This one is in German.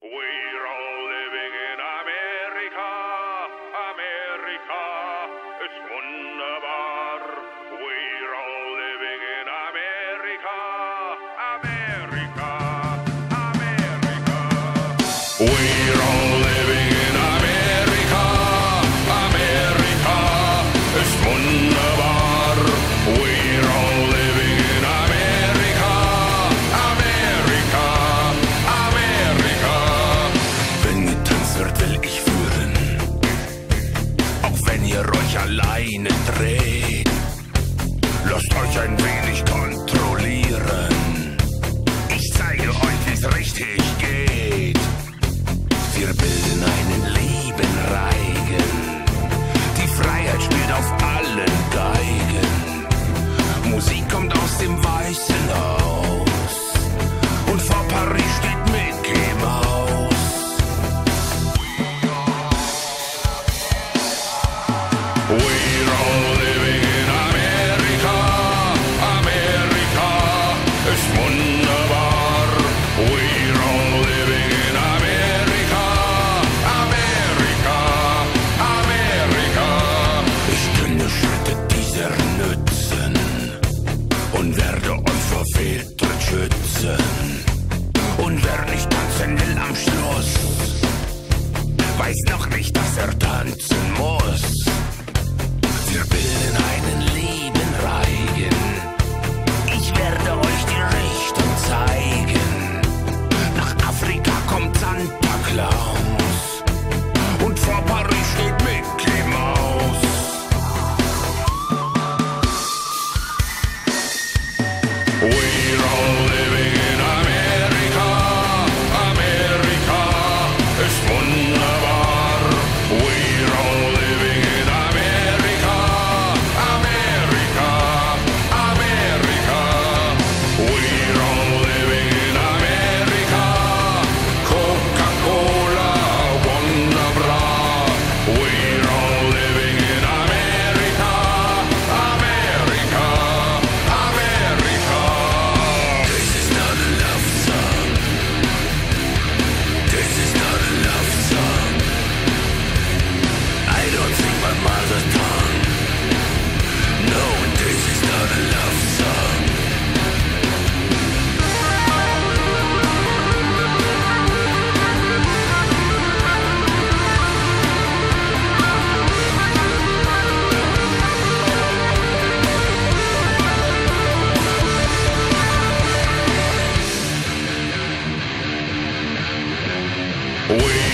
We're all living in Amerika, Amerika ist wunderbar. We're all living in Amerika, Amerika, Amerika. We're all living in Amerika, Amerika ist wunderbar. We're all living in Amerika, Amerika, Amerika. Wenn getanzt wird, will ich führen, auch wenn ihr euch alleine dreht. Lasst euch ein wenig kontrollieren. Ich zeige euch, wie's richtig geht. Wir bilden einen lieben Reigen. Die Freiheit spielt auf allen Geigen. Musik kommt aus dem Weißen Haus. Und vor Paris steht Mickey Mouse. We're all living in Amerika, Amerika ist wunderbar. We're all living in Amerika, Amerika, Amerika. Ich kenne Schritte dieser nützen und werde euch vor Fehltritt schützen. Und wer nicht tanzen will am Schluss, weiß noch nicht, dass er tanzen muss. Wir bilden einen lieben Reigen. Ich werde euch die Richtung zeigen. Nach Afrika kommt Santa Claus. Und vor Paris steht Mickey Mouse. We're all living in Amerika, Amerika ist wunderbar. We're all living in Amerika, Amerika, Amerika. We're all living in Amerika. Coca-Cola, wunderbar. We're all living in Amerika, Amerika, Amerika. This is not a love song. This is not a love song. I don't sing my mother tongue. No, this is not a love song. We